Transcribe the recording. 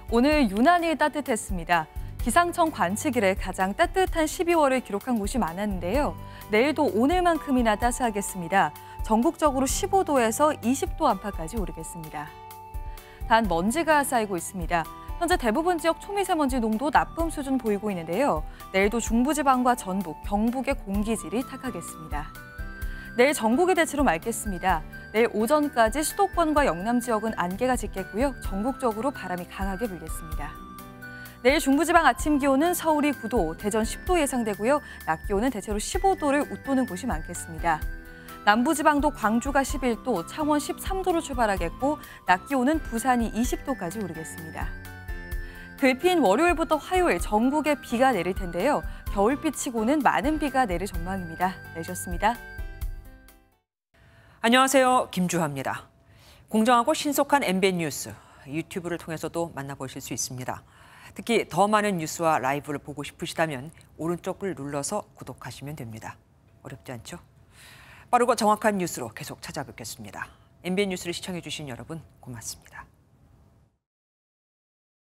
오늘 유난히 따뜻했습니다. 기상청 관측 이래 가장 따뜻한 12월을 기록한 곳이 많았는데요. 내일도 오늘만큼이나 따스하겠습니다. 전국적으로 15도에서 20도 안팎까지 오르겠습니다. 단 먼지가 쌓이고 있습니다. 현재 대부분 지역 초미세먼지 농도 나쁨 수준 보이고 있는데요. 내일도 중부지방과 전북, 경북의 공기질이 탁하겠습니다. 내일 전국이 대체로 맑겠습니다. 내일 오전까지 수도권과 영남 지역은 안개가 짙겠고요. 전국적으로 바람이 강하게 불겠습니다. 내일 중부지방 아침 기온은 서울이 9도, 대전 10도 예상되고요. 낮 기온은 대체로 15도를 웃도는 곳이 많겠습니다. 남부지방도 광주가 11도, 창원 13도로 출발하겠고 낮 기온은 부산이 20도까지 오르겠습니다. 글피인 월요일부터 화요일 전국에 비가 내릴 텐데요. 겨울비치고는 많은 비가 내릴 전망입니다. 내셨습니다. 안녕하세요. 김주하입니다. 공정하고 신속한 MBN 뉴스, 유튜브를 통해서도 만나보실 수 있습니다. 특히 더 많은 뉴스와 라이브를 보고 싶으시다면 오른쪽을 눌러서 구독하시면 됩니다. 어렵지 않죠? 빠르고 정확한 뉴스로 계속 찾아뵙겠습니다. MBN 뉴스를 시청해주신 여러분 고맙습니다.